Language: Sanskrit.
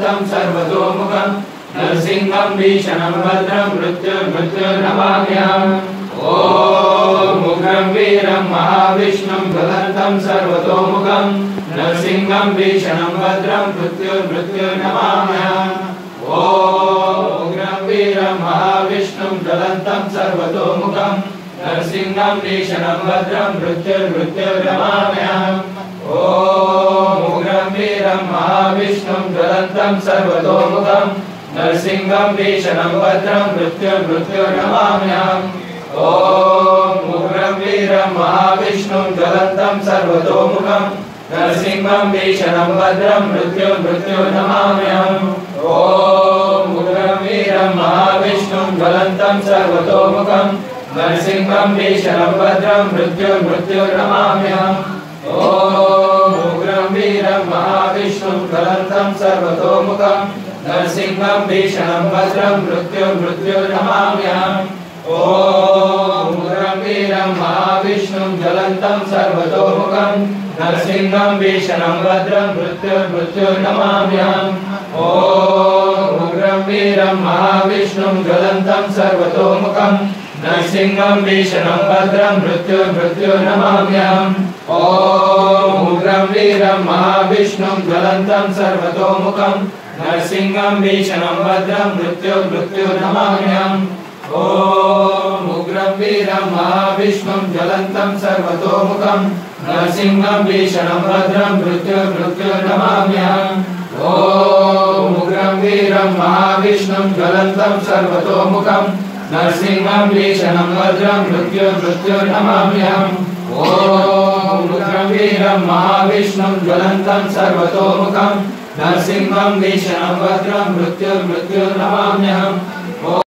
ज्वलन्तं सर्वतोमुखं नरसिंहं भीषणं भद्रं मृत्युर्नमाम्यहम् ॐ उग्रं वीरं महाविष्णुं ज्वलन्तं सर्वतोमुखं नरसिंहं भीषणं भद्रं मृत्युर्नमाम्यहम् ॐ उग्रं वीरं महाविष्णुं ज्वलन्तं सर्वतोमुखं नरसिंहं भीषणं भद्रं मृत्युर्नमाम्यहम् ॐ उग्रं वीरं महाविष्णुं ज्वलन्तं सर्वतोमुखं नरसिंहं भीषणं भद्रं मृत्युर्नमाम्यहम् ॐ उग्रं वीरं महाविष्णुं ज्वलन्तं सर्वतोमुखं नरसिंहं भीषणं भद्रं मृत्युर्नमाम्यहम् ॐ उग्रं वीरं महाविष्णुं ज्वलन्तं सर्वतोमुखं नरसिंहं भीषणं भद्रं मृत्युर्नमाम्यहम् ॐ उग्रं वीरं महाविष्णुं ज्वलन्तं सर्वतोमुखं नरसिंहं भीषणं भद्रं मृत्युर्नमाम्यहम् ॐ उग्रं वीरं महाविष्णुं ज्वलन्तं सर्वतोमुखं नरसिंहं भीषणं भद्रं मृत्युर्नमाम्यहम् ॐ उग्रं वीरं महाविष्णुं ज्वलन्तं सर्वतोमुखं नरसिंहं भीषणं भद्रं मृत्युर्नमाम्यहम् ॐ उग्रं वीरं महाविष्णुं ज्वलन्तं सर्वतोमुखं नरसिंहं भीषणं भद्रं मृत्युर्नमाम्यहम् ॐ उग्रं वीरं महाविष्णुं ज्वलन्तं सर्वतोमुखं नरसिंहं भीषणं भद्रं मृत्युर्नमाम्यहम् ॐ उग्रं वीरं महाविष्णुं ज्वलन्तं सर्वतोमुखं नरसिंहं भीषणं भद्रं मृत्युर्नमाम्यहम् ॐ उग्रं वीरं महाविष्णुं ज्वलन्तं सर्वतोमुखं नरसिंहं भीषणं भद्रं मृत्युर्नमाम्यहम्